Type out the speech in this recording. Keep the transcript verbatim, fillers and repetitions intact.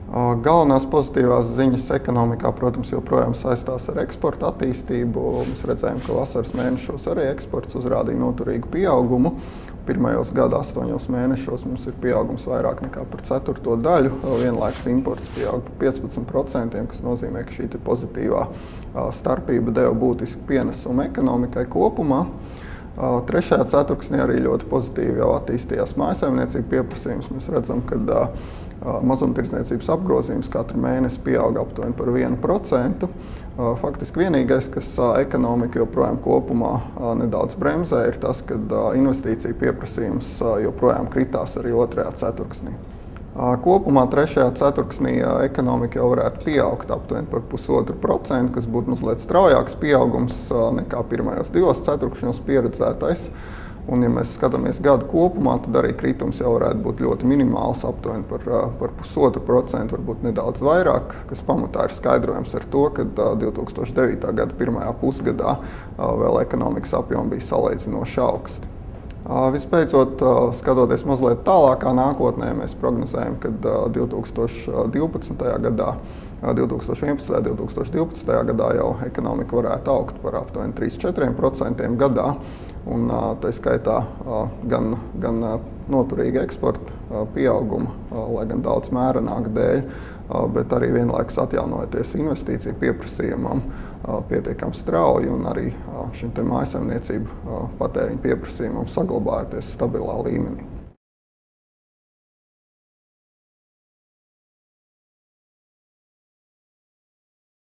Galvenās pozitīvās ziņas ekonomikā, protams, joprojām saistās ar eksporta attīstību. Mēs redzējām, ka vasaras mēnešos arī eksports uzrādīja noturīgu pieaugumu. Pirmajos gada astoņos mēnešos mums ir pieaugums vairāk nekā par ceturto daļu. Vienlaikus imports pieauga par piecpadsmit procentiem, kas nozīmē, ka šī pozitīvā starpība deva būtisku pienesumu ekonomikai kopumā. Trešajā ceturksnī arī ļoti pozitīvi jau attīstījās mājsaimniecību pieprasījums. Mēs redzam, ka mazumtirdzniecības apgrozījums katru mēnesi pieauga aptuveni par vienu procentu. Faktiski vienīgais, kas ekonomiku joprojām kopumā nedaudz bremzē, ir tas, ka investīciju pieprasījums joprojām kritās arī otrajā ceturksnī. Kopumā trešajā ceturksnī ekonomika jau varētu pieaugt aptuveni par pusotru procentu, kas būtu mazliet straujāks pieaugums nekā pirmajos divos ceturkšņos pieredzētais. Un, ja mēs skatāmies gadu kopumā, tad arī kritums jau varētu būt ļoti minimāls, aptuveni par, par pusotru procentu, varbūt nedaudz vairāk, kas pamatā ir skaidrojams ar to, ka divi tūkstoši devītā gada pirmajā pusgadā vēl ekonomikas apjomi bija salīdzinoši augsti. Visbeidzot, skatoties mazliet tālākā nākotnē, mēs prognozējam, ka divi tūkstoši divpadsmitajā gadā, divi tūkstoši vienpadsmitajā, divi tūkstoši divpadsmitajā gadā jau ekonomika varētu augt par aptuveni trīs līdz četriem procentiem gadā. Un tā skaitā gan, gan noturīga eksporta pieauguma, lai gan daudz mērenāka dēļ, bet arī vienlaikus atjaunojoties investīciju pieprasījumam pietiekami strauji un arī šim te mājsaimniecību patēriņu pieprasījumam saglabājoties stabilā līmenī.